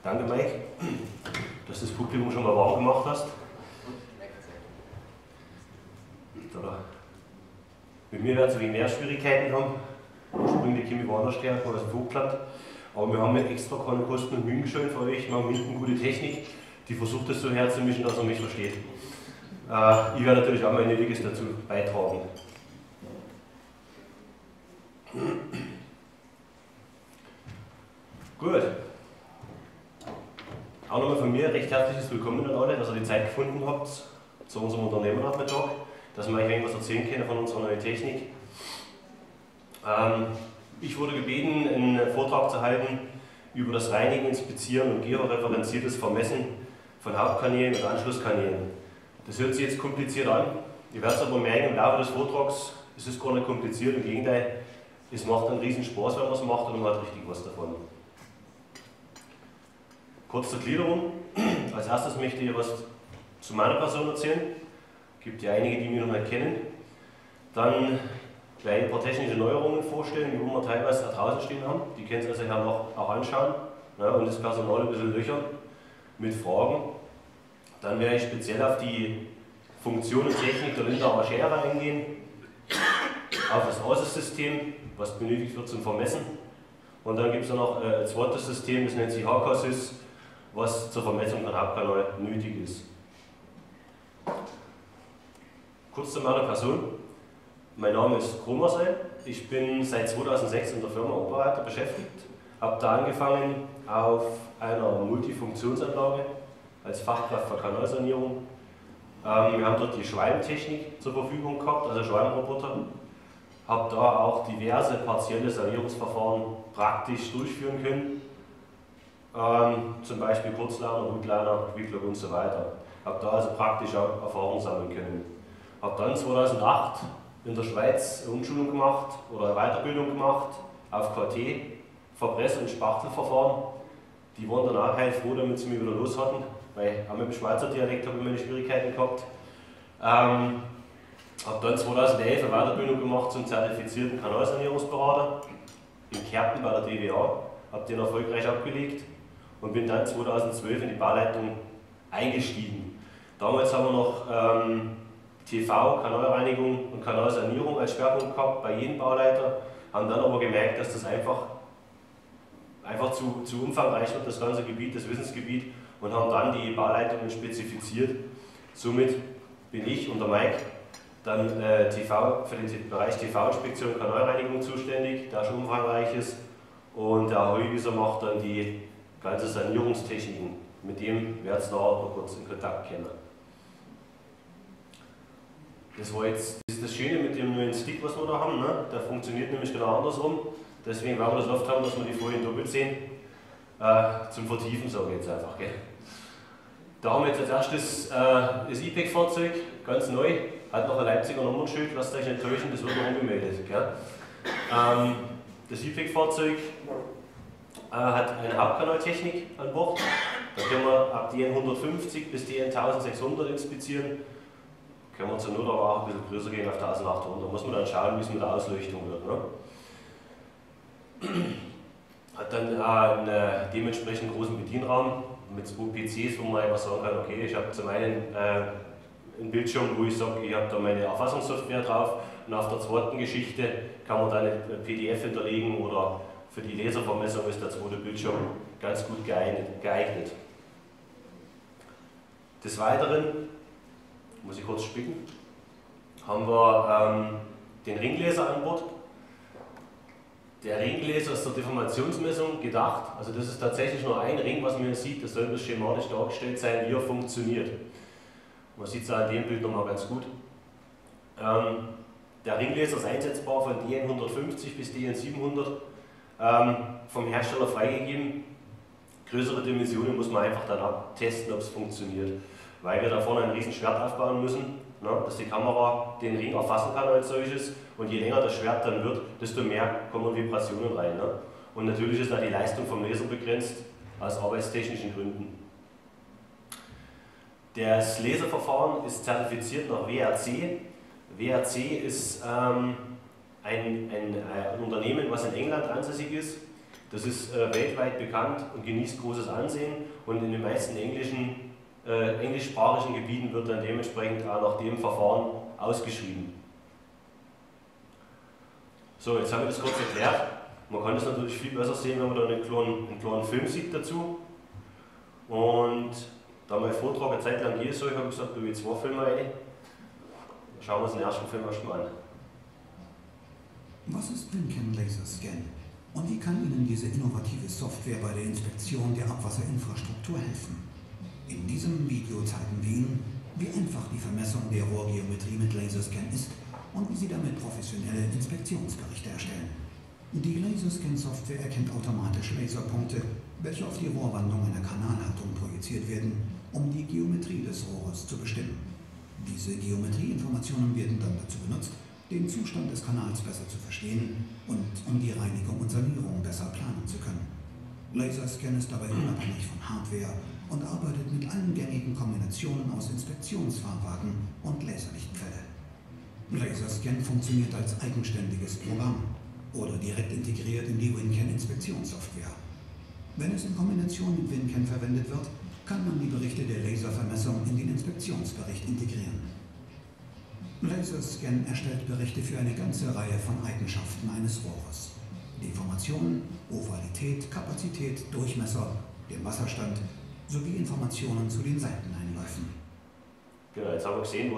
Danke, Mike, dass du das Publikum schon mal warm gemacht hast. Mit mir werden sie mehr Schwierigkeiten haben. Ursprünglich komme ich woanders her, aus dem Vogtland. Aber wir haben ja extra keine Kosten und Mühen gescheut für euch. Wir haben hinten gute Technik, die versucht das so herzumischen, dass er mich versteht. Ich werde natürlich auch mein Nötiges dazu beitragen. Gut. Auch nochmal von mir recht herzliches Willkommen an alle, dass ihr die Zeit gefunden habt zu unserem Unternehmernachmittag, dass wir euch irgendwas erzählen können von unserer neuen Technik. Ich wurde gebeten, einen Vortrag zu halten über das Reinigen, Inspizieren und georeferenziertes Vermessen von Hauptkanälen und Anschlusskanälen. Das hört sich jetzt kompliziert an, ihr werdet es aber merken im Laufe des Vortrags, es ist gar nicht kompliziert, im Gegenteil, es macht einen riesen Spaß, wenn man es macht und man hat richtig was davon. Kurz zur Gliederung. Als erstes möchte ich was zu meiner Person erzählen. Es gibt ja einige, die mich noch nicht kennen. Dann werde ich ein paar technische Neuerungen vorstellen, die wir teilweise da draußen stehen haben. Die können Sie also hier noch auch anschauen. Ja, und das Personal ein bisschen löchern mit Fragen. Dann werde ich speziell auf die Funktion und Technik der Lindauer Schere eingehen. Auf das ASIS-System, was benötigt wird zum Vermessen. Und dann gibt es noch ein zweites System, das nennt sich HKSys, was zur Vermessung von Hauptkanal nötig ist. Kurz zu meiner Person. Mein Name ist Kromersheim. Ich bin seit 2006 in der Firma Operator beschäftigt. Habe da angefangen auf einer Multifunktionsanlage als Fachkraft für Kanalsanierung. Wir haben dort die Schwalmtechnik zur Verfügung gehabt, also Schwalmroboter. Habe da auch diverse partielle Sanierungsverfahren praktisch durchführen können. Zum Beispiel Kurzliner, Rundliner, Entwicklung und so weiter. Habe da also praktisch auch Erfahrung sammeln können. Habe dann 2008 in der Schweiz eine Umschulung gemacht oder eine Weiterbildung gemacht auf KT, Verpress- und Spachtelverfahren. Die waren danach heilfroh, damit sie mich wieder los hatten, weil auch mit dem Schweizer Dialekt habe ich meine Schwierigkeiten gehabt. Habe dann 2011 eine Weiterbildung gemacht zum zertifizierten Kanalsanierungsberater in Kerpen bei der DWA. Habe den erfolgreich abgelegt und bin dann 2012 in die Bauleitung eingestiegen. Damals haben wir noch TV, Kanalreinigung und Kanalsanierung als Schwerpunkt gehabt bei jedem Bauleiter, haben dann aber gemerkt, dass das einfach zu umfangreich wird, das ganze Gebiet, das Wissensgebiet, und haben dann die Bauleitungen spezifiziert. Somit bin ich und der Mike dann für den Bereich TV-Inspektion und Kanalreinigung zuständig, der schon umfangreich ist, und der Heuwieser macht dann die ganze Sanierungstechniken. Mit dem werdet ihr noch kurz in Kontakt kommen. Das war jetzt das Schöne mit dem neuen Stick, was wir da haben. Ne? Der funktioniert nämlich genau andersrum. Deswegen werden wir das oft haben, dass wir die Folien doppelt sehen. Zum Vertiefen sage ich jetzt einfach. Gell? Da haben wir jetzt als erstes das IPEC-Fahrzeug, ganz neu. Hat noch ein Leipziger Nummernschild, lasst euch nicht täuschen, das wird noch angemeldet. Gell? Das IPEC-Fahrzeug hat eine Hauptkanaltechnik an Bord. Da können wir ab DN 150 bis DN 1600 inspizieren. Können wir zur Not aber auch ein bisschen größer gehen auf 1800. Da muss man dann schauen, wie es mit der Ausleuchtung wird. Ne? Hat dann einen dementsprechend großen Bedienraum mit 2 PCs, wo man einfach sagen kann, okay, ich habe zum einen einen Bildschirm, wo ich sage, ich habe da meine Erfassungssoftware drauf, und auf der zweiten Geschichte kann man dann eine PDF hinterlegen, oder für die Laservermessung ist der zweite Bildschirm ganz gut geeignet. Des Weiteren, muss ich kurz spicken, haben wir den Ringlaser an Bord. Der Ringlaser ist zur Deformationsmessung gedacht, also das ist tatsächlich nur ein Ring, was man hier sieht, das soll bloß schematisch dargestellt sein, wie er funktioniert. Man sieht es an dem Bild nochmal ganz gut. Der Ringlaser ist einsetzbar von DN 150 bis DN 700, vom Hersteller freigegeben. Größere Dimensionen muss man einfach dann testen, ob es funktioniert, weil wir da vorne ein riesen Schwert aufbauen müssen, ne, dass die Kamera den Ring erfassen kann als solches, und je länger das Schwert dann wird, desto mehr kommen Vibrationen rein. Ne? Und natürlich ist da die Leistung vom Laser begrenzt, aus arbeitstechnischen Gründen. Das Laserverfahren ist zertifiziert nach WRC. WRC ist ein Unternehmen, was in England ansässig ist. Das ist weltweit bekannt und genießt großes Ansehen und in den meisten englischsprachigen Gebieten wird dann dementsprechend auch nach dem Verfahren ausgeschrieben. So, jetzt habe ich das kurz erklärt. Man kann das natürlich viel besser sehen, wenn man da einen kleinen Film sieht dazu. Und da mein Vortrag eine Zeit lang geht, so, ich habe gesagt, du willst 2 Filme rein. Schauen wir uns den ersten Film erstmal an. Was ist WinCam Laser Scan und wie kann Ihnen diese innovative Software bei der Inspektion der Abwasserinfrastruktur helfen? In diesem Video zeigen wir Ihnen, wie einfach die Vermessung der Rohrgeometrie mit Laserscan ist und wie Sie damit professionelle Inspektionsberichte erstellen. Die Laserscan-Software erkennt automatisch Laserpunkte, welche auf die Rohrwandung einer Kanalhaltung projiziert werden, um die Geometrie des Rohres zu bestimmen. Diese Geometrieinformationen werden dann dazu benutzt, den Zustand des Kanals besser zu verstehen und um die Reinigung und Sanierung besser planen zu können. Laserscan ist dabei unabhängig von Hardware und arbeitet mit allen gängigen Kombinationen aus Inspektionsfahrwagen und Laserlichtquelle. Laserscan funktioniert als eigenständiges Programm oder direkt integriert in die WinCam-Inspektionssoftware. Wenn es in Kombination mit WinCam verwendet wird, kann man die Berichte der Laservermessung in den Inspektionsbericht integrieren. Laserscan erstellt Berichte für eine ganze Reihe von Eigenschaften eines Rohres. Deformation, Ovalität, Kapazität, Durchmesser, den Wasserstand sowie Informationen zu den Seiteneinläufen. Genau, jetzt haben wir gesehen,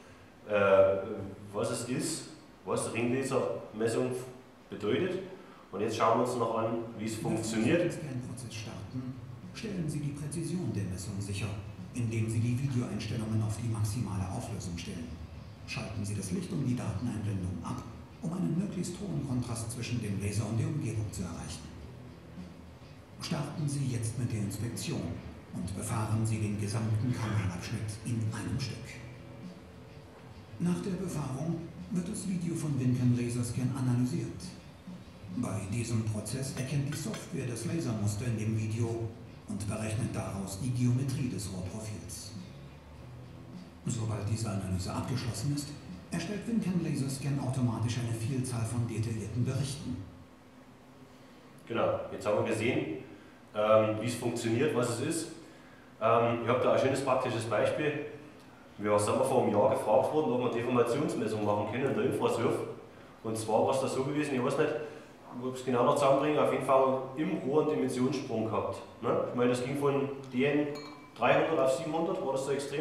was es ist, was Ringlasermessung bedeutet. Und jetzt schauen wir uns noch an, wie es funktioniert. Wenn Sie den Scan-Prozess starten, stellen Sie die Präzision der Messung sicher, indem Sie die Videoeinstellungen auf die maximale Auflösung stellen. Schalten Sie das Licht und die Dateneinblendung ab, um einen möglichst hohen Kontrast zwischen dem Laser und der Umgebung zu erreichen. Starten Sie jetzt mit der Inspektion und befahren Sie den gesamten Kanalabschnitt in einem Stück. Nach der Befahrung wird das Video von WinCam Laserscan analysiert. Bei diesem Prozess erkennt die Software das Lasermuster in dem Video und berechnet daraus die Geometrie des Rohrprofils. Sobald diese Analyse abgeschlossen ist, erstellt WinCam Laserscan automatisch eine Vielzahl von detaillierten Berichten. Genau, jetzt haben wir gesehen, wie es funktioniert, was es ist. Ich habe da ein schönes praktisches Beispiel. Wir sind vor einem Jahr gefragt worden, ob wir Deformationsmessung machen können in der Infrasurf. Und zwar war es da so gewesen, ich weiß nicht, ob ich es genau noch zusammenbringe, auf jeden Fall im Rohr einen Dimensionssprung gehabt. Ne? Ich meine, das ging von DN 300 auf 700, war das so extrem?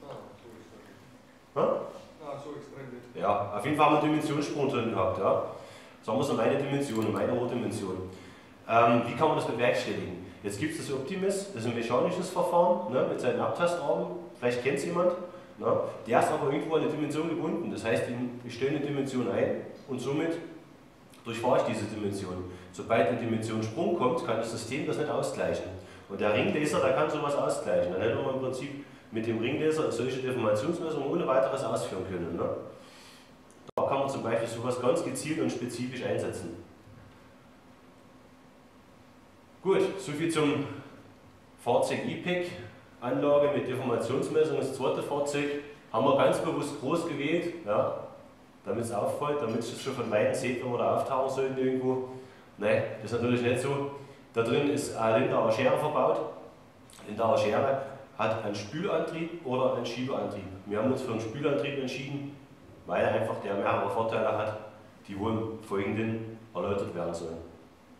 So extrem nicht. Ja, auf jeden Fall haben wir einen Dimensionssprung drin gehabt. Ja. Sagen wir es in meine Dimension, in meine Rohrdimension. Wie kann man das bewerkstelligen? Jetzt gibt es das Optimus, das ist ein mechanisches Verfahren, ne, mit seinen Abtastrahmen, vielleicht kennt es jemand. Ne, der ist aber irgendwo an eine Dimension gebunden, das heißt, ich stelle eine Dimension ein und somit durchfahre ich diese Dimension. Sobald ein Dimensionssprung kommt, kann das System das nicht ausgleichen. Und der Ringlaser, der kann sowas ausgleichen. Dann hätte man im Prinzip mit dem Ringlaser solche Deformationsmessungen ohne weiteres ausführen können. Ne? Da kann man zum Beispiel sowas ganz gezielt und spezifisch einsetzen. Gut, soviel zum Fahrzeug E-Pack, Anlage mit Deformationsmessung. Das zweite Fahrzeug haben wir ganz bewusst groß gewählt, ja, damit es auffällt, damit es schon von Weitem sieht, wenn wir da auftauchen sollten irgendwo. Nein, das ist natürlich nicht so. Da drin ist eine Lindauer Schere verbaut. Lindauer Schere hat einen Spülantrieb oder einen Schiebeantrieb. Wir haben uns für einen Spülantrieb entschieden, weil einfach der mehrere Vorteile hat, die wohl im Folgenden erläutert werden sollen.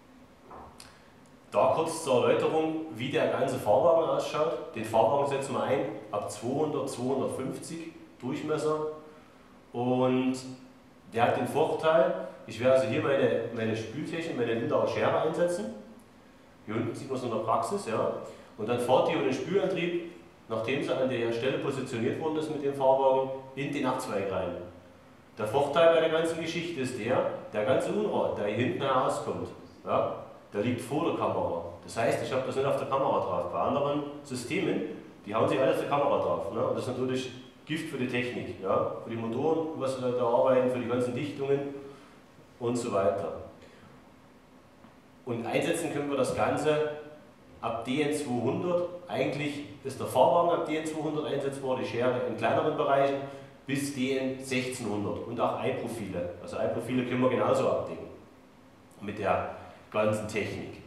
Da kurz zur Erläuterung, wie der ganze Fahrwagen ausschaut. Den Fahrwagen setzen wir ein ab 200, 250 Durchmesser und der hat den Vorteil, ich werde also hier meine Spültechnik, meine Lindauer Schere einsetzen. Hier unten sieht man es in der Praxis, ja. Und dann fährt die über den Spülantrieb, nachdem sie an der Stelle positioniert worden ist mit dem Fahrwagen, in den Nachtzweig rein. Der Vorteil bei der ganzen Geschichte ist der ganze Unrat, der hier hinten herauskommt, ja, der liegt vor der Kamera. Das heißt, ich habe das nicht auf der Kamera drauf. Bei anderen Systemen, die hauen sich alle auf der Kamera drauf. Ne? Und das ist natürlich Gift für die Technik, ja? Für die Motoren, was da arbeiten, für die ganzen Dichtungen und so weiter. Und einsetzen können wir das Ganze ab DN200. Eigentlich ist der Fahrwagen ab DN200 einsetzbar, die Schere in kleineren Bereichen bis DN1600 und auch Eye-Profile. Also Eye-Profile können wir genauso abdecken mit der ganzen Technik.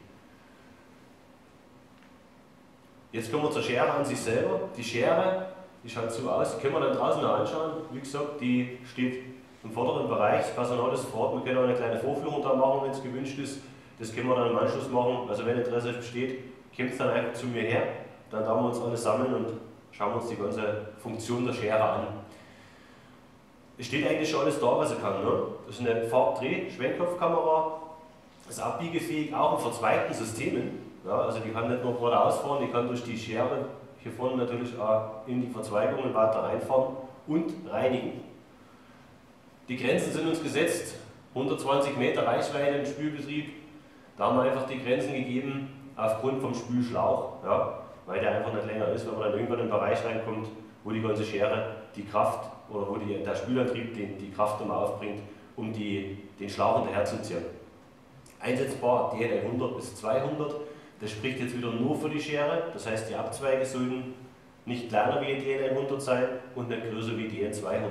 Jetzt kommen wir zur Schere an sich selber. Die Schere, die schaut so aus, die können wir dann draußen noch anschauen. Wie gesagt, die steht im vorderen Bereich, das Personal ist vor Ort. Wir können auch eine kleine Vorführung da machen, wenn es gewünscht ist. Das können wir dann im Anschluss machen. Also wenn Interesse besteht, kommt es dann einfach zu mir her. Dann werden wir uns alle sammeln und schauen uns die ganze Funktion der Schere an. Es steht eigentlich schon alles da, was sie kann. Ne? Das ist eine Farbdreh-Schwenkkopfkamera, ist abbiegefähig, auch in verzweigten Systemen. Ja, also die kann nicht nur geradeaus fahren, die kann durch die Schere hier vorne natürlich auch in die Verzweigungen weiter reinfahren und reinigen. Die Grenzen sind uns gesetzt, 120 Meter Reichweite im Spülbetrieb. Da haben wir einfach die Grenzen gegeben aufgrund vom Spülschlauch, ja, weil der einfach nicht länger ist, wenn man dann irgendwann in den Bereich reinkommt, wo die ganze Schere die Kraft oder wo der Spülantrieb die Kraft immer aufbringt, um den Schlauch hinterher zu ziehen. Einsetzbar DL 100 bis 200, das spricht jetzt wieder nur für die Schere, das heißt die Abzweige sollen nicht kleiner wie DL 100 sein und nicht größer wie DL 200.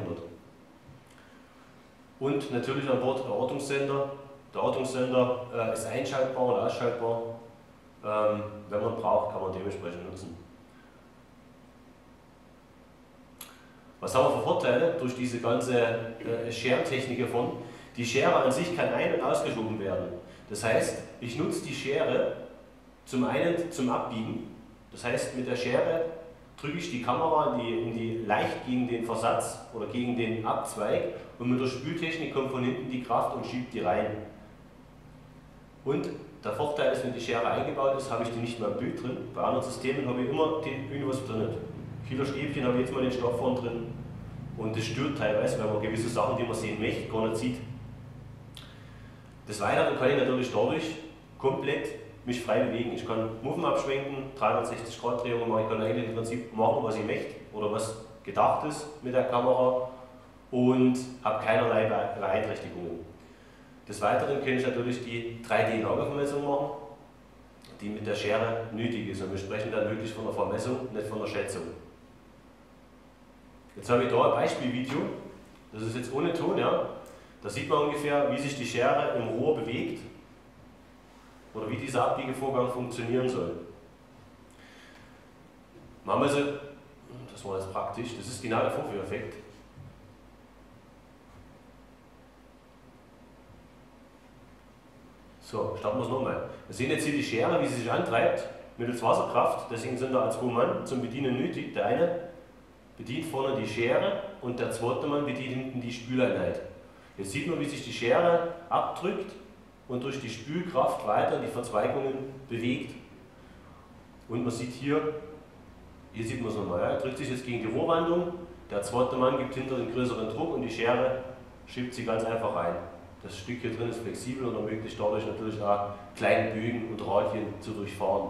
Und natürlich an Bord der Ortungssender. Der Ortungssender ist einschaltbar und ausschaltbar. Wenn man braucht, kann man dementsprechend nutzen. Was haben wir für Vorteile durch diese ganze Scherentechnik hiervon? Die Schere an sich kann ein- und ausgeschoben werden. Das heißt, ich nutze die Schere zum einen zum Abbiegen. Das heißt, mit der Schere drücke ich die Kamera leicht gegen den Versatz oder gegen den Abzweig und mit der Spültechnik kommt von hinten die Kraft und schiebt die rein. Und der Vorteil ist, wenn die Schere eingebaut ist, habe ich die nicht mehr im Bild drin. Bei anderen Systemen habe ich immer irgendwas drin. Kieler Stäbchen habe ich jetzt mal den Stoff vorne drin und das stört teilweise, weil man gewisse Sachen, die man sehen möchte, gar nicht sieht. Des Weiteren kann ich natürlich dadurch komplett mich frei bewegen. Ich kann Muffen abschwenken, 360 Grad Drehungen machen, ich kann eigentlich im Prinzip machen, was ich möchte oder was gedacht ist mit der Kamera und habe keinerlei Beeinträchtigungen. Des Weiteren kann ich natürlich die 3D-Lagervermessung machen, die mit der Schere nötig ist. Und wir sprechen dann wirklich von der Vermessung, nicht von der Schätzung. Jetzt habe ich da ein Beispielvideo, das ist jetzt ohne Ton, ja. Da sieht man ungefähr, wie sich die Schere im Rohr bewegt oder wie dieser Abbiegevorgang funktionieren soll. Machen wir sie, das war jetzt praktisch, das ist genau der Vorführeffekt. So, starten wir es nochmal. Wir sehen jetzt hier die Schere, wie sie sich antreibt, mittels Wasserkraft, deswegen sind da 2 Mann zum Bedienen nötig. Der eine bedient vorne die Schere und der zweite Mann bedient hinten die Spüleinheit. Jetzt sieht man, wie sich die Schere abdrückt und durch die Spülkraft weiter die Verzweigungen bewegt. Und man sieht hier sieht man es nochmal, er drückt sich jetzt gegen die Rohrwandung, der zweite Mann gibt hinter den größeren Druck und die Schere schiebt sie ganz einfach rein. Das Stück hier drin ist flexibel und ermöglicht dadurch natürlich auch kleine Bögen und Radien zu durchfahren.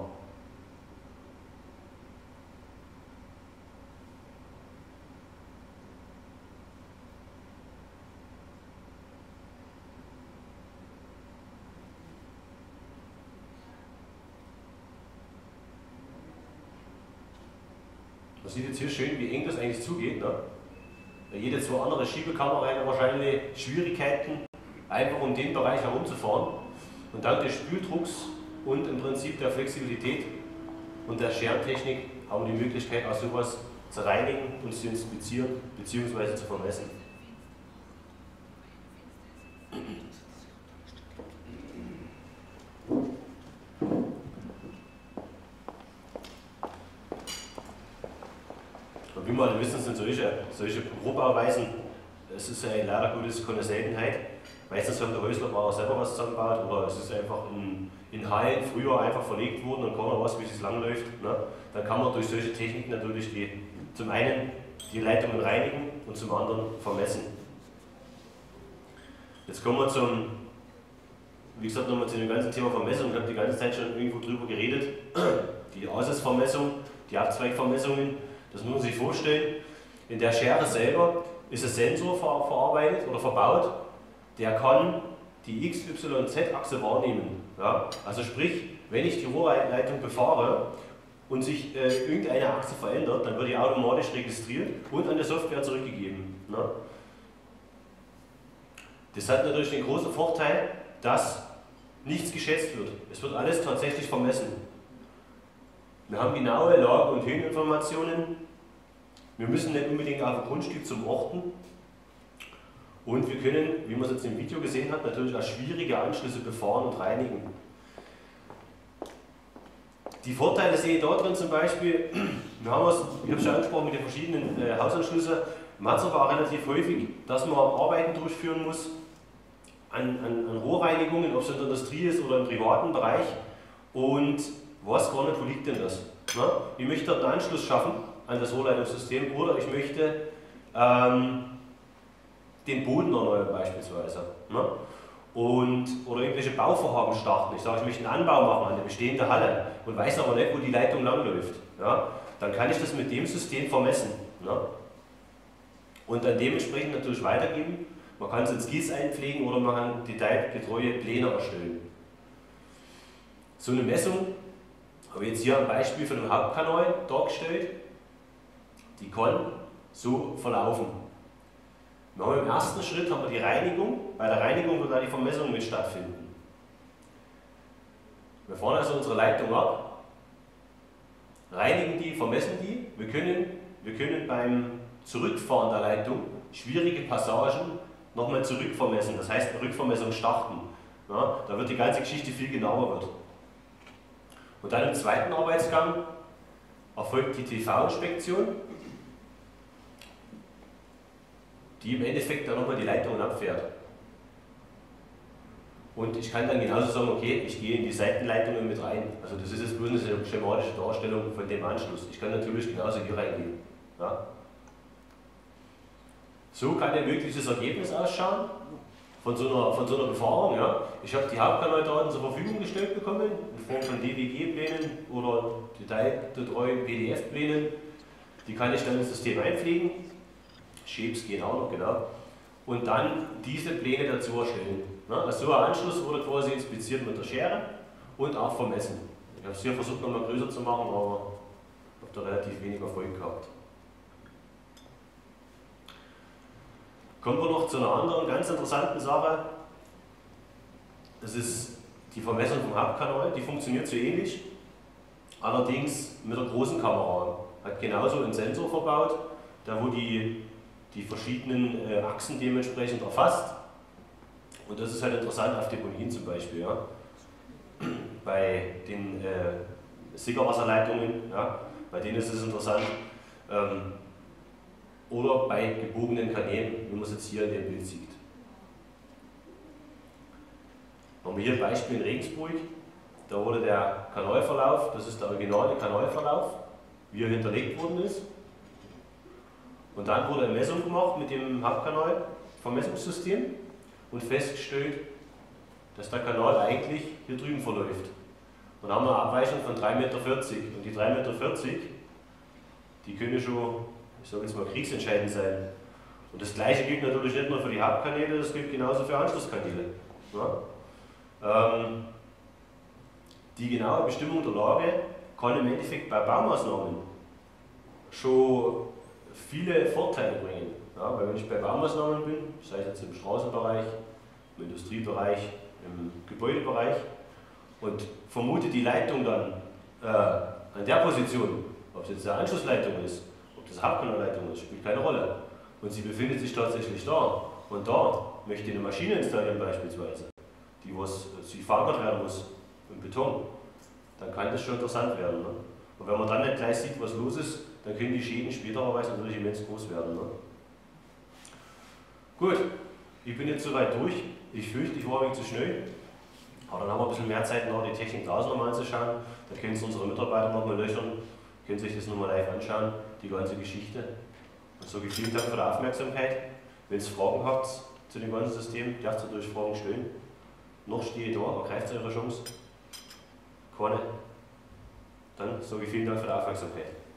Man sieht jetzt hier schön, wie eng das eigentlich zugeht. Ne? Jede 2 andere Schiebekamera hätte wahrscheinlich Schwierigkeiten, einfach um den Bereich herumzufahren. Und dank des Spüldrucks und im Prinzip der Flexibilität und der Scherentechnik haben wir die Möglichkeit, auch sowas zu reinigen und zu inspizieren bzw. zu vermessen. Und wie wir alle wissen, sind solche Rohbauweisen, es ist ja leider Gottes keine Seltenheit. Meistens haben der Häuslerbauer selber was zusammengebaut oder es ist einfach in Hallen früher einfach verlegt worden und keiner weiß, wie es langläuft. Ne? Dann kann man durch solche Techniken natürlich zum einen die Leitungen reinigen und zum anderen vermessen. Jetzt kommen wir wie gesagt, nochmal zu dem ganzen Thema Vermessung. Ich habe die ganze Zeit schon irgendwo drüber geredet. Die Aussatzvermessung, die Abzweigvermessungen, das muss man sich vorstellen. In der Schere selber ist ein Sensor verarbeitet oder verbaut, der kann die X, Y und Z-Achse wahrnehmen. Ja? Also sprich, wenn ich die Rohrleitung befahre und sich irgendeine Achse verändert, dann wird die automatisch registriert und an die Software zurückgegeben. Ne? Das hat natürlich den großen Vorteil, dass nichts geschätzt wird. Es wird alles tatsächlich vermessen. Wir haben genaue Lage- und Höheninformationen. Wir müssen nicht unbedingt auf ein Grundstück zum Orten. Und wir können, wie man es jetzt im Video gesehen hat, natürlich auch schwierige Anschlüsse befahren und reinigen. Die Vorteile sehe ich da drin zum Beispiel, wir haben es, ich habe es schon angesprochen mit den verschiedenen Hausanschlüssen, man hat es aber auch relativ häufig, dass man Arbeiten durchführen muss an Rohrreinigungen, ob es in der Industrie ist oder im privaten Bereich, und weiß gar nicht, wo liegt denn das? Na? Ich möchte dort einen Anschluss schaffen an das Rohrleitungssystem oder ich möchte den Boden erneuern beispielsweise. Ne? Oder irgendwelche Bauvorhaben starten. Ich sage, ich möchte einen Anbau machen an eine bestehende Halle und weiß aber nicht, wo die Leitung langläuft. Ja? Dann kann ich das mit dem System vermessen. Ne? Und dann dementsprechend natürlich weitergeben. Man kann es ins Gieß einpflegen oder man kann detailgetreue Pläne erstellen. So eine Messung habe ich jetzt hier ein Beispiel von einem Hauptkanal dargestellt. Die kann so verlaufen. Wir haben im ersten Schritt haben wir die Reinigung. Bei der Reinigung wird dann die Vermessung mit stattfinden. Wir fahren also unsere Leitung ab, reinigen die, vermessen die. Wir können beim Zurückfahren der Leitung schwierige Passagen nochmal zurückvermessen, das heißt eine Rückvermessung starten. Ja, da wird die ganze Geschichte viel genauer wird. Und dann im zweiten Arbeitsgang erfolgt die TV-Inspektion, die im Endeffekt dann nochmal die Leitungen abfährt. Und ich kann dann genauso sagen, okay, ich gehe in die Seitenleitungen mit rein. Also das ist jetzt bloß eine schematische Darstellung von dem Anschluss. Ich kann natürlich genauso hier reingehen. Ja. So kann ein mögliches Ergebnis ausschauen von so einer Befahrung. Ja. Ich habe die Hauptkanaldaten zur Verfügung gestellt bekommen, in Form von DWG-Plänen oder detailgetreuen PDF-Plänen. Die kann ich dann ins System einpflegen. Shapes gehen auch noch, genau. Und dann diese Pläne dazu erstellen. Also so ein Anschluss wurde quasi inspiziert mit der Schere und auch vermessen. Ich habe es hier versucht nochmal größer zu machen, aber habe da relativ wenig Erfolg gehabt. Kommen wir noch zu einer anderen ganz interessanten Sache. Das ist die Vermessung vom Hauptkanal. Die funktioniert so ähnlich, allerdings mit der großen Kamera. Hat genauso einen Sensor verbaut, der wo die verschiedenen Achsen dementsprechend erfasst. Und das ist halt interessant auf Deponien zum Beispiel. Ja. Bei den Sickerwasserleitungen, ja, bei denen ist es interessant. Oder bei gebogenen Kanälen, wie man es jetzt hier in dem Bild sieht. Haben wir hier ein Beispiel in Regensburg. Da wurde der Kanalverlauf, das ist der originale Kanalverlauf, wie er hinterlegt worden ist. Und dann wurde eine Messung gemacht mit dem Hauptkanal-Vermessungssystem und festgestellt, dass der Kanal eigentlich hier drüben verläuft. Und dann haben wir eine Abweichung von 3,40 Meter. Und die 3,40 Meter, die können schon, ich sage jetzt mal, kriegsentscheidend sein. Und das Gleiche gilt natürlich nicht nur für die Hauptkanäle, das gilt genauso für Anschlusskanäle. Ja? Die genaue Bestimmung der Lage kann im Endeffekt bei Baumaßnahmen schon viele Vorteile bringen. Ja, weil wenn ich bei Baumaßnahmen bin, sei es jetzt im Straßenbereich, im Industriebereich, im Gebäudebereich und vermute die Leitung dann an der Position, ob es jetzt eine Anschlussleitung ist, ob das Hauptkanalleitung ist, spielt keine Rolle. Und sie befindet sich tatsächlich da. Und da möchte ich eine Maschine installieren beispielsweise, die verankert werden muss im Beton, dann kann das schon interessant werden. Ne? Und wenn man dann nicht gleich sieht, was los ist, dann können die Schäden späterweise natürlich immens groß werden. Ne? Gut, ich bin jetzt soweit durch. Ich fürchte, ich war ein wenig zu schnell. Aber dann haben wir ein bisschen mehr Zeit, noch die Technik draußen nochmal anzuschauen. Da können es unsere Mitarbeiter nochmal löchern, können sich das nochmal live anschauen, die ganze Geschichte. Und sage vielen Dank für die Aufmerksamkeit. Wenn ihr Fragen habt zu dem ganzen System, dürft ihr durch Fragen stellen. Noch stehe ich da, ergreift eure Chance. Keine. Dann sage ich vielen Dank für die Aufmerksamkeit.